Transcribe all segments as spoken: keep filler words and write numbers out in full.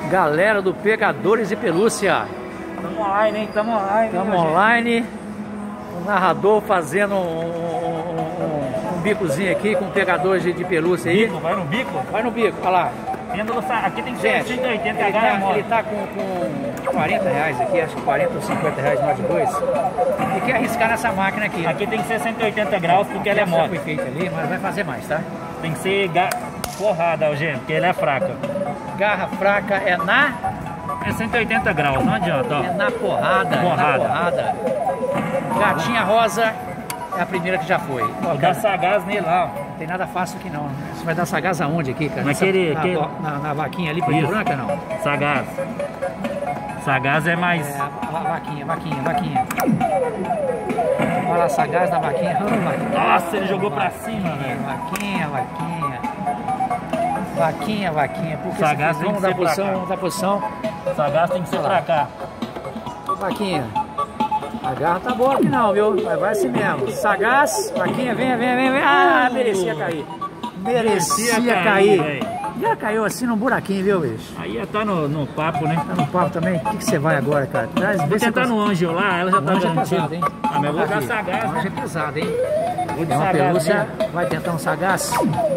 Galera do Pegadores de Pelúcia. Tamo online, hein? Tamo online. Tamo hein, online. O narrador fazendo um, um, um, um bicozinho aqui com pegadores de, de pelúcia aí. Bico, vai no bico? Vai no bico, olha lá. Aqui tem que ser cento e oitenta, ele, tá, ele tá com, com quarenta reais aqui, acho que quarenta ou cinquenta reais nós de dois. E quer arriscar nessa máquina aqui. Aqui tem que ser cento e oitenta graus porque ela é moto. Foi feita ali, mas vai fazer mais, tá? Tem que ser ga... porrada, Eugênio, porque ele é fraca. Garra fraca é na... É cento e oitenta graus, não adianta, ó. É na porrada, porrada. É na porrada. Gatinha rosa é a primeira que já foi. Ó, dá sagaz nele lá, ó. Não tem nada fácil aqui não. Você vai dar sagaz aonde aqui, cara? Naquele, na, aquele... na, na vaquinha ali, preto branca, não? Sagaz. Sagaz é mais... É, a, a vaquinha, vaquinha, vaquinha. Olha lá, sagaz na vaquinha. Oh, nossa, ele jogou pra cima, velho. Vaquinha, vaquinha. Vaquinha, vaquinha. Porque sagaz tem vamos que dar ser posição, pra cá. vamos dar posição. Sagaz tem que ser pra cá. Vaquinha. A garra tá boa aqui não, viu? Vai, vai assim mesmo. Sagaz, vaquinha, vem, vem, vem, vem. Ah, merecia cair. Merecia, merecia cair. cair. Já caiu assim num buraquinho, viu, bicho? Aí já tá no, no papo, né? Tá no papo também? O que, que você vai agora, cara? Traz, vou tentar no Angel lá, ela já tá garantida. É pesado, hein? Ah, mas eu vou dar sagaz, né? O Angel é pesado, hein? Vou de é uma sagaz, pelúcia, né? vai tentar um sagaz.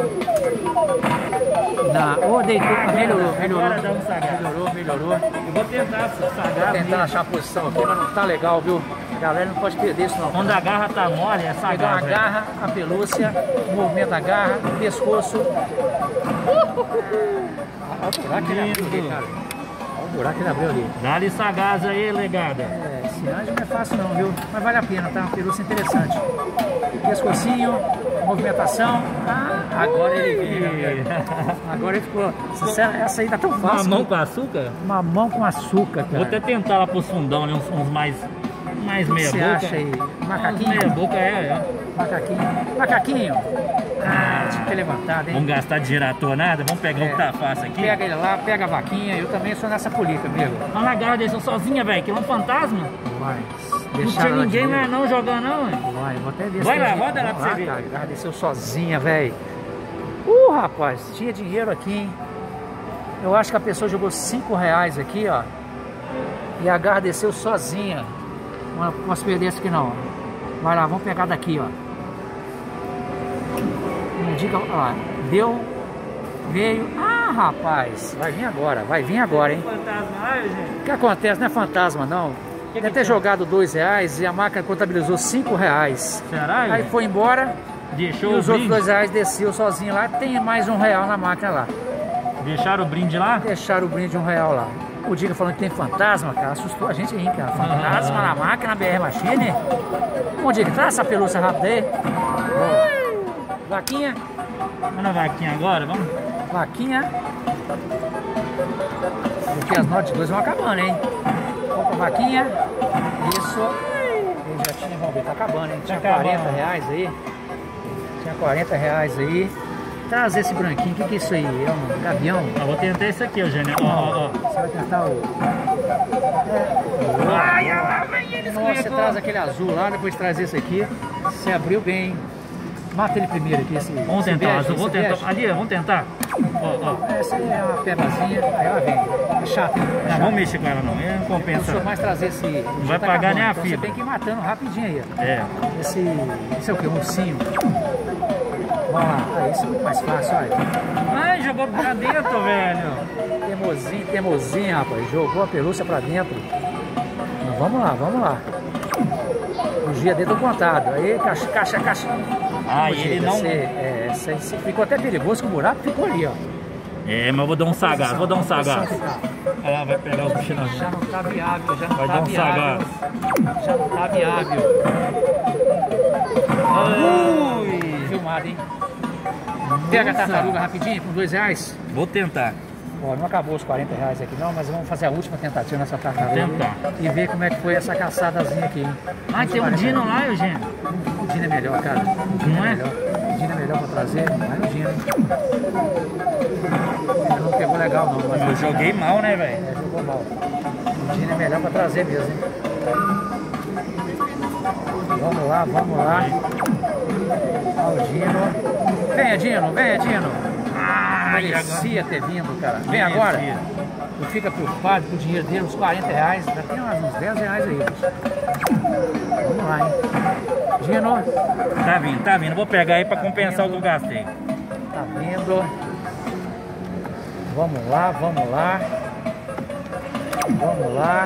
Na... Oh, deitou, melhorou, melhorou. Agora dá um sagaz. Melhorou, melhorou. Eu vou tentar sagaz. Vou tentar achar a posição aqui, mas não tá legal, viu? A galera não pode perder isso não. Quando a garra tá mole, é sagaz. Pegar a garra, a pelúcia, o movimento da garra, o pescoço. Olha o buraco que ele abriu ali, cara. Olha o buraco que ele abriu ali. Dá-lhe sagaz aí, legada. É, esse anjo não é fácil não, viu? Mas vale a pena, tá? Uma pelúcia interessante. Pescocinho, movimentação. Ah, agora ele veio. Agora ele ficou. Sincero, essa aí tá tão fácil. Mamão com açúcar? Mamão com açúcar, cara. Vou até tentar lá pros fundão, né? Uns, uns mais, mais meia boca. O que você acha aí? Macaquinho? Meia boca, é, é. Macaquinho. Macaquinho. Ah, tinha que ter levantado, hein? Vamos gastar de giratonada? Vamos pegar é. o que tá fácil aqui? Pega ele lá, pega a vaquinha. Eu também sou nessa política, amigo. Olha lá, garra deixou sozinha, velho. Que é um fantasma. Vai. Não tinha ninguém mais não jogando, não, hein? Vai, vou até ver. Vai lá, roda lá pra você ver. A garra desceu sozinha, velho. Uh, rapaz, tinha dinheiro aqui, hein? Eu acho que a pessoa jogou cinco reais aqui, ó. E a garra desceu sozinha. Não posso perder isso aqui não. Vai lá, vamos pegar daqui, ó. Não diga, ó. Deu, veio. Ah, rapaz, vai vir agora, vai vir agora, hein? Fantasma, gente. O que acontece? Não é fantasma, não. Que Deve que ter é? jogado dois reais e a máquina contabilizou cinco reais. Será? Aí foi embora. Deixou e os o outros brinde? dois reais desceu sozinho lá. Tem mais um real na máquina lá. Deixaram o brinde lá? Deixaram o brinde de um real lá. O Diga falando que tem fantasma, cara. Assustou a gente aí, cara. Fantasma ah. na máquina, B R Machine. Bom, Diga, traz essa pelúcia rápida aí. Bom. Vaquinha. Vamos na vaquinha agora, vamos? Vaquinha. Porque as notas de dois vão acabando, hein? Opa, vaquinha. Isso. Ele já tinha, vamos ver, tá acabando, hein? Tinha tá quarenta reais aí. Tinha quarenta reais aí. Traz esse branquinho, o que, que é isso aí? É um gavião? Eu vou tentar esse aqui, Eugênio. Ó, ó, ó. Você vai tentar o... É. Ai, ela vem ele. Nossa, você traz aquele azul lá, depois traz esse aqui. Você abriu bem. Mata ele primeiro aqui. Esse, vamos esse tentar, bege, azul. Vamos tentar. Bege. Ali, vamos tentar. Ó, ó. Essa aí é uma pedazinha, aí ela vem. É chato, hein? É não, chato. vamos mexer com ela não, é Não compensa. precisa mais trazer esse... Não vai tá pagar acabando, nem a então fibra. Você tem que ir matando rapidinho aí. Ó. É. Esse... Esse é o que? Um ursinho. Vamos lá. Ah, esse é muito mais fácil, olha. Ai, jogou pra dentro, velho. Teimosinho, teimosinho, rapaz. Jogou a pelúcia pra dentro. Mas vamos lá, vamos lá. O dia dele tô contado. Aí, caixa, caixa, caixa. Ah, ele não... Você, é, você, você ficou até perigoso que o buraco ficou ali, ó. É, mas eu vou dar um sagaz, vou dar um sagaz. Tá. Ela vai pegar os bichos na Já não tá viável, já não vai tá dar um viável. sagaz. Já não tá viável. Ui, filmado, hein? Pega a tartaruga rapidinho, com dois reais. Vou tentar. Ó, não acabou os quarenta reais aqui não, mas vamos fazer a última tentativa nessa tartaruga. Tentar. E ver como é que foi essa caçadazinha aqui, hein? Ah, tem um Dino lá, Eugênio. O Dino é melhor, cara. O Dino Não é? melhor. O Dino é melhor pra trazer, mas o Dino, hein? Ele não pegou legal não, mas... Eu joguei mal, né, velho? É, jogou mal. O Dino é melhor pra trazer mesmo, hein? Vamos lá, vamos lá. Olha o Dino. Venha, Dino, venha, Dino. Ah, Ai, merecia agora... ter vindo, cara. Vem Merecia. agora. Tu fica preocupado com o dinheiro dele, uns quarenta reais. Já tem uns dez reais aí, bicho. Vamos lá, hein? Gino. Tá vindo, tá vindo. Vou pegar aí pra Tá compensar vindo. o que eu gastei. Tá vindo. Vamos lá, vamos lá. Vamos lá.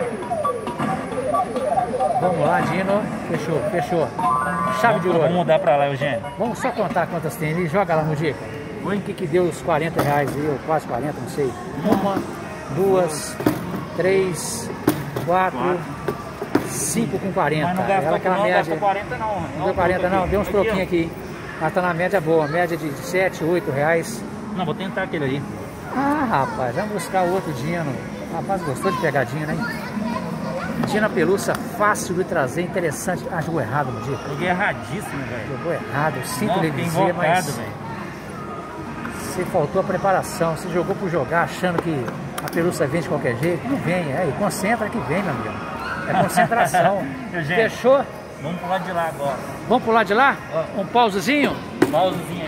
Vamos lá, Dino. Fechou, fechou. Chave de Vamos, vamos ouro. mudar pra lá, Eugênio. Vamos só contar quantas tem ali. Joga lá no Dica. Oi? O que que deu os quarenta reais aí, ou quase quarenta, não sei. Uma, duas, três, quatro, cinco com quarenta. Mas não gastou, Ela aquela não, média. gastou quarenta não. Não deu quarenta não, deu uns troquinhos aqui. Mas tá na média boa, média de sete, oito reais. Não, vou tentar aquele ali. Ah, rapaz, vamos buscar o outro Dino. Rapaz, gostou de pegadinha, né? Dino pelúcia, fácil de trazer, interessante. Ah, jogou errado no dia. Joguei erradíssimo, velho. Jogou errado, sinto Não, lhe fiquei dizer, invocado, mas velho. você faltou a preparação. Você jogou por jogar, achando que a pelúcia vem de qualquer jeito. Não vem, é, concentra que vem, meu amigo. É concentração. Gente, Fechou? vamos pro lado de lá agora. Vamos pro lado de lá? Ó. Um pausezinho? Pausezinho